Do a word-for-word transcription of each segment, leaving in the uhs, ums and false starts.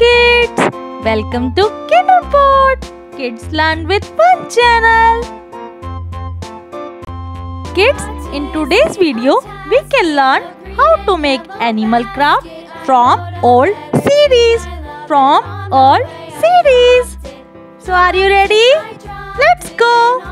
kids! Welcome to Kinderport, Kids Learn with Fun channel. Kids, in today's video, we can learn how to make animal craft from old series. From old series. So are you ready? Let's go!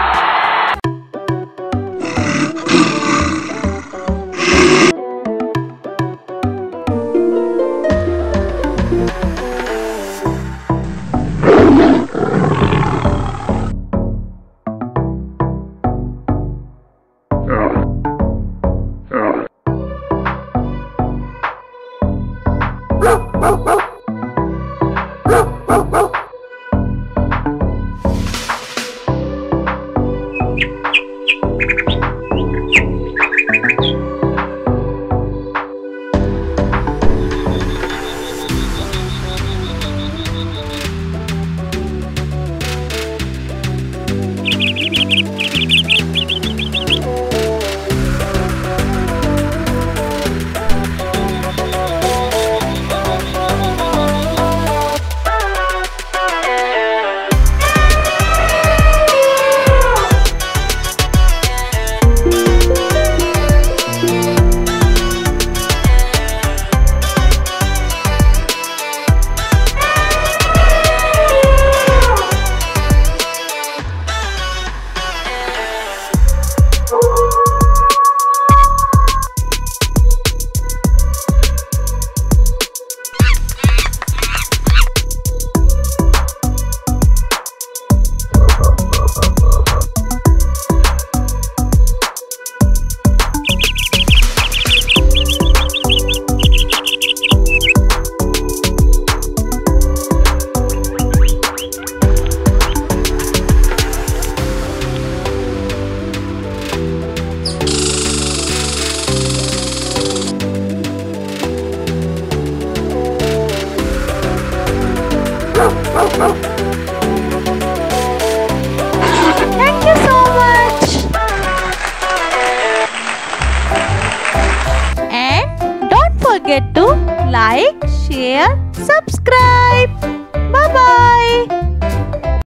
Thank you so much. And don't forget to like, share, subscribe. Bye bye.